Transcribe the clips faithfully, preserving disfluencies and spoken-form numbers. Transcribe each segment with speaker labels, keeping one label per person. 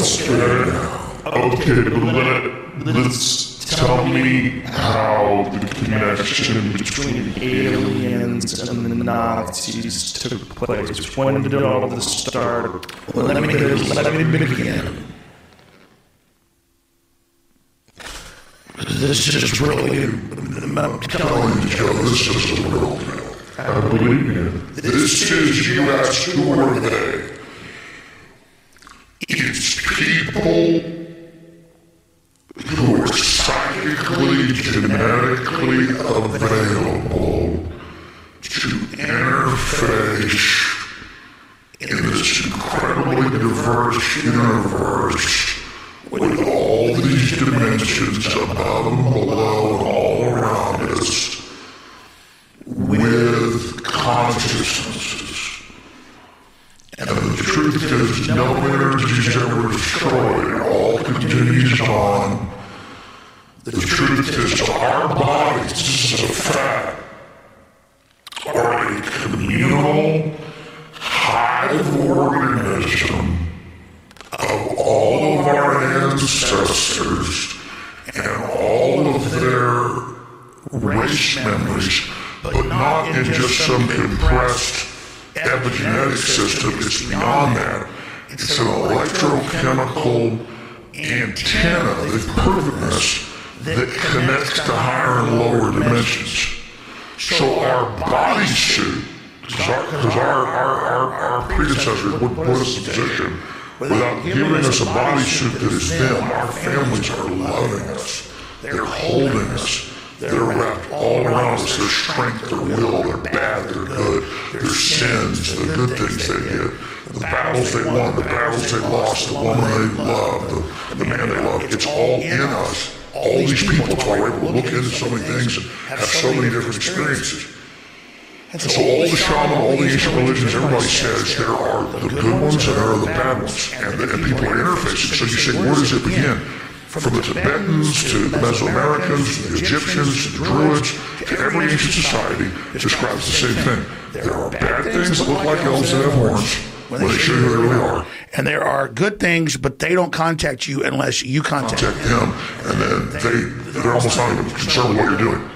Speaker 1: Okay, but let, let's tell me how the connection between aliens and the Nazis took place. When did all this start?
Speaker 2: Well, let me, let me begin. This is really, I'm telling you, Joe, this is the real deal.
Speaker 1: I believe you.
Speaker 2: This is, you ask, who are they? It's people who are psychically, genetically available to interface in this incredibly diverse universe with all these dimensions above and below and all around us with consciousnesses. And the truth is, no energy is ever destroyed. It all continues on. The truth is, our bodies, this is a fact, are a communal hive organism of all of our ancestors and all of their race memories, but not in just some compressed epigenetic system. It's beyond that. It's an electrochemical antenna, they've proven this, that connects to higher and lower dimensions. So our bodysuit, because our, our, our, our, our predecessors would put us in position without giving us a bodysuit that is them. Our families are loving us. They're holding us. They're wrapped all around us. Their strength, their will, their bad, their good, their sins, the good things they did, the battles they won, the battles they lost, the woman they loved, the, the man they loved. It's all in us. All these people, that's why we're able to look into so many things and have so many different experiences. And so all the shaman, all the ancient religions, everybody says there are the good ones and there are the bad ones. And, and people are interfacing. So you say, where does it begin? From the Tibetans to the Mesoamericans, to the Egyptians, to the Druids, to every ancient society, it describes the same thing. There are bad things that look like elves that have horns when they show you who they really are.
Speaker 3: And there are good things, but they don't contact you unless you contact,
Speaker 2: contact them. And then they, they're almost not even concerned with what you're doing.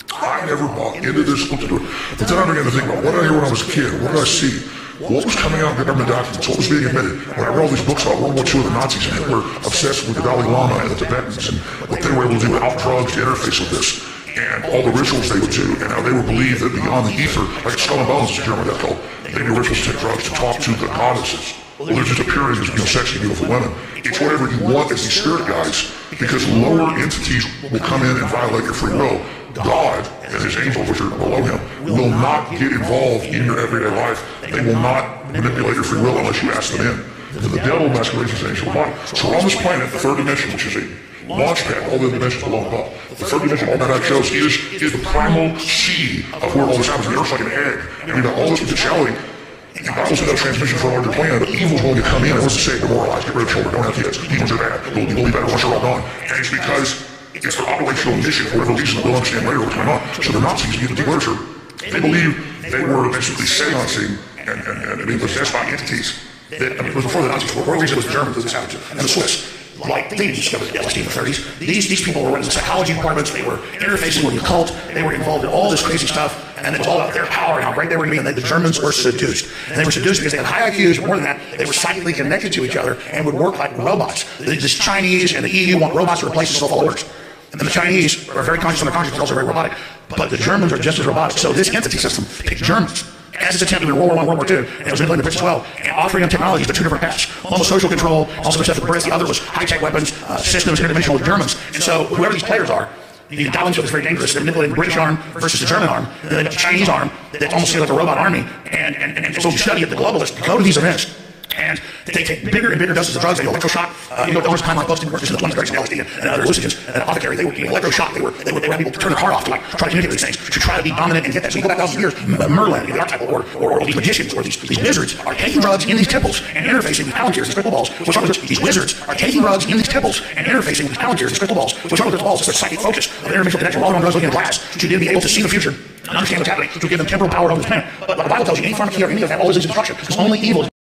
Speaker 2: I never bought into this, looked into it. But then I began to think about, what did I hear when I was a kid? What did I see? What was coming out in government documents? What was being admitted? When I read all these books about World War Two and the Nazis and Hitler obsessed with the Dalai Lama and the Tibetans and what they were able to do without drugs to interface with this, and all the rituals they would do, and how they would believe that beyond the ether, like Skull and Bones is a German death cult, they do rituals to take drugs to talk to the goddesses. Well, they're just appearing as, you know, sexy, beautiful women. It's whatever you want as these spirit guides, because lower entities will come in and violate your free will. God and his angels, which are below him, will not get involved in your everyday life. They will not manipulate your free will unless you ask them in. And the devil masquerades as an angel of light. So on this planet, the third dimension, which is a launch pad, all the dimensions below and above. The third dimension, all that shows, is, is the primal seed of where all this happens. The earth's like an egg. And you've got all this potentiality. And God will send out transmission for a larger plan, but evil's going to come in and wants to say, demoralize, get rid of children, don't have kids. Demons are bad. They'll, they'll be better once they're all gone. And it's because it's their operational mission for whatever reason. We'll understand later what's going on. So the Nazis, you get the literature, they believe they were basically seancing and, and, and being possessed by entities. That, I mean, it was before the Nazis. For one reason, it was the Germans that this happened to, and the Swiss. Like, they discovered L S D in the thirties. These, these people were running the psychology departments, they were interfacing with the occult, they were involved in all this crazy stuff, and it was all about their power and how great they were to be, and they, the Germans were seduced. And they were seduced because they had high I Qs, but more than that, they were psychically connected to each other and would work like robots. The, the Chinese and the E U want robots to replace the followers. And the Chinese are very conscious of their conscience, but also very robotic. But the Germans are just as robotic. So this entity system picked Germans as its attempt in World War One, World War Two, and it was manipulating the Brits as well, and offering them technologies, but two different paths. One was social control, also the stuff with the Brits, the other was high-tech weapons, uh, systems, interdimensional with Germans. And so whoever these players are, you can dial into it, it's very dangerous. They're manipulating the British arm versus the German arm, and then the Chinese arm that almost feels like a robot army. And, and, and so you study it, the globalists go to these events, and they take bigger and bigger doses of drugs. They go electroshock. Uh, you know, Donald's time like posting work. This is the ones that L S D and, and other hallucinogens. And apothecary, they were getting electroshock. They were they would, they would have people turn their car off to like try to communicate these things, to try to be dominant and get that. So you go back thousands of years, Merlin, the archetypal, or, or, or these magicians, or these, these wizards are taking drugs in these temples and interfacing with palantirs, these crystal balls. Which are these wizards are taking drugs in these temples and interfacing with these palantirs, these crystal balls. Which are crystal balls? It's their psychic focus of interdimensional connection. All of them drugs looking in glass to then be able to see the future and understand what's happening, to give them temporal power over this planet. But the Bible tells you, any pharmakeia or any of that always leads to destruction, because only evil